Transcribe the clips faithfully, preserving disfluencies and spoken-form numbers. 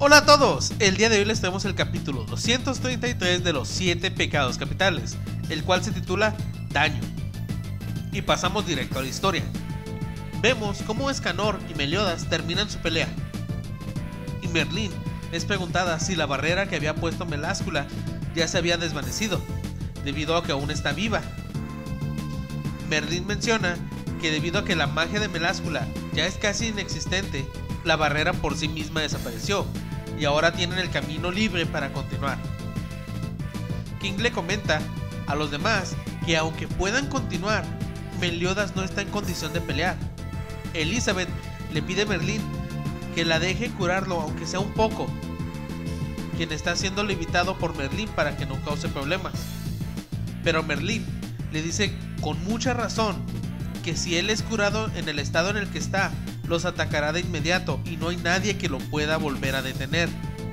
Hola a todos, el día de hoy les traemos el capítulo doscientos treinta y tres de los siete pecados capitales, el cual se titula Daño. Y pasamos directo a la historia. Vemos cómo Escanor y Meliodas terminan su pelea, y Merlín es preguntada si la barrera que había puesto Meláscula ya se había desvanecido, debido a que aún está viva. Merlín menciona que debido a que la magia de Meláscula ya es casi inexistente, la barrera por sí misma desapareció, y ahora tienen el camino libre para continuar. King le comenta a los demás que aunque puedan continuar, Meliodas no está en condición de pelear. Elizabeth le pide a Merlín que la deje curarlo aunque sea un poco, quien está siendo limitado por Merlín para que no cause problemas. Pero Merlín le dice con mucha razón que si él es curado en el estado en el que está, los atacará de inmediato y no hay nadie que lo pueda volver a detener.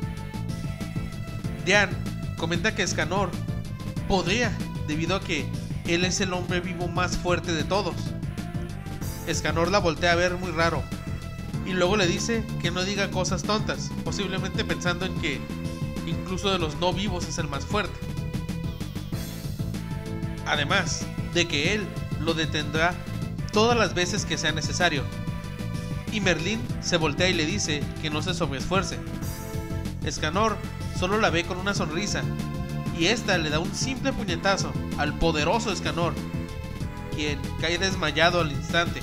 Diane comenta que Escanor podría, debido a que él es el hombre vivo más fuerte de todos. Escanor la voltea a ver muy raro y luego le dice que no diga cosas tontas, posiblemente pensando en que incluso de los no vivos es el más fuerte. Además de que él lo detendrá todas las veces que sea necesario. Y Merlín se voltea y le dice que no se sobreesfuerce. Escanor solo la ve con una sonrisa, y esta le da un simple puñetazo al poderoso Escanor, quien cae desmayado al instante.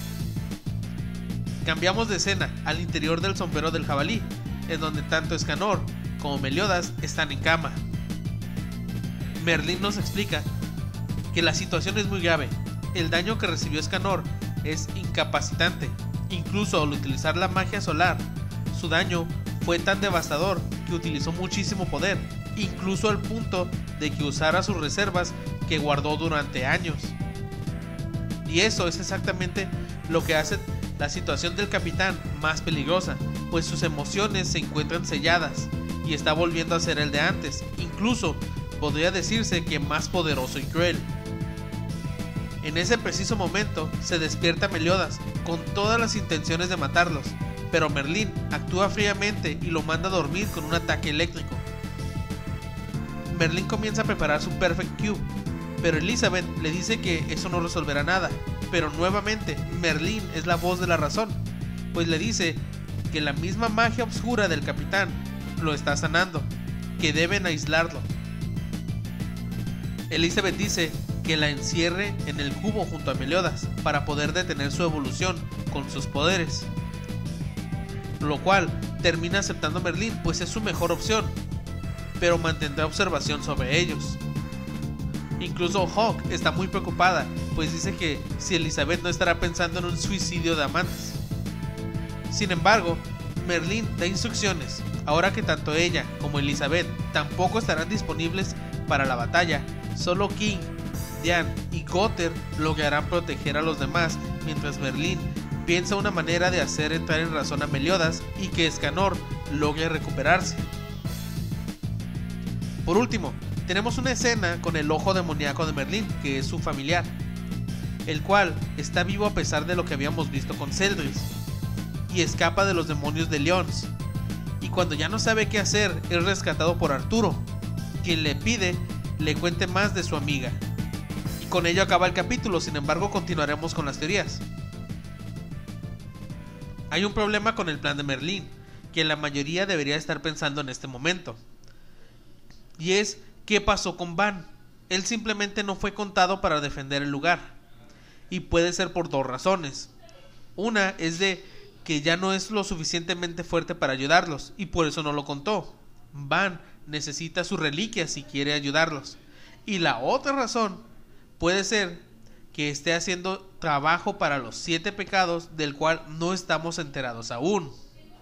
Cambiamos de escena al interior del sombrero del jabalí, en donde tanto Escanor como Meliodas están en cama. Merlín nos explica que la situación es muy grave. El daño que recibió Escanor es incapacitante. Incluso al utilizar la magia solar, su daño fue tan devastador que utilizó muchísimo poder, incluso al punto de que usara sus reservas que guardó durante años. Y eso es exactamente lo que hace la situación del capitán más peligrosa, pues sus emociones se encuentran selladas y está volviendo a ser el de antes, incluso podría decirse que más poderoso y cruel. En ese preciso momento se despierta Meliodas con todas las intenciones de matarlos, pero Merlín actúa fríamente y lo manda a dormir con un ataque eléctrico. Merlín comienza a preparar su Perfect Cube, pero Elizabeth le dice que eso no resolverá nada, pero nuevamente Merlín es la voz de la razón, pues le dice que la misma magia oscura del capitán lo está sanando, que deben aislarlo. Elizabeth dice que la encierre en el cubo junto a Meliodas para poder detener su evolución con sus poderes, lo cual termina aceptando Merlín, pues es su mejor opción, pero mantendrá observación sobre ellos. Incluso Hawk está muy preocupada, pues dice que si Elizabeth no estará pensando en un suicidio de amantes. Sin embargo, Merlín da instrucciones, ahora que tanto ella como Elizabeth tampoco estarán disponibles para la batalla. Solo King, Diane y Gunther lograrán proteger a los demás, mientras Merlín piensa una manera de hacer entrar en razón a Meliodas y que Escanor logre recuperarse. Por último, tenemos una escena con el ojo demoníaco de Merlín, que es su familiar, el cual está vivo a pesar de lo que habíamos visto con Celdris, y escapa de los demonios de Lyons, y cuando ya no sabe qué hacer es rescatado por Arturo, quien le pide le cuente más de su amiga. Y con ello acaba el capítulo, sin embargo continuaremos con las teorías. Hay un problema con el plan de Merlín, que la mayoría debería estar pensando en este momento, y es ¿qué pasó con Van? Él simplemente no fue contado para defender el lugar, y puede ser por dos razones. Una es de que ya no es lo suficientemente fuerte para ayudarlos, y por eso no lo contó. Van necesita su reliquia si quiere ayudarlos. Y la otra razón puede ser que esté haciendo trabajo para los siete pecados, del cual no estamos enterados aún.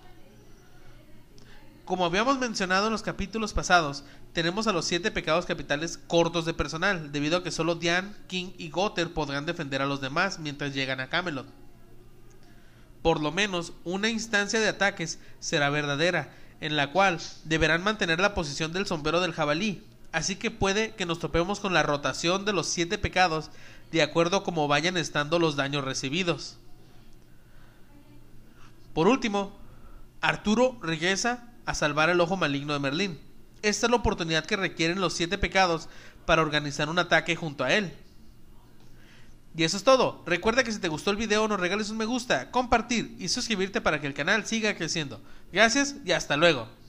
Como habíamos mencionado en los capítulos pasados, tenemos a los siete pecados capitales cortos de personal, debido a que solo Diane, King y Gunther podrán defender a los demás mientras llegan a Camelot. Por lo menos una instancia de ataques será verdadera, en la cual deberán mantener la posición del sombrero del jabalí, así que puede que nos topemos con la rotación de los siete pecados de acuerdo a cómo vayan estando los daños recibidos. Por último, Arturo regresa a salvar el ojo maligno de Merlín. Esta es la oportunidad que requieren los siete pecados para organizar un ataque junto a él. Y eso es todo. Recuerda que si te gustó el video nos regales un me gusta, compartir y suscribirte para que el canal siga creciendo. Gracias y hasta luego.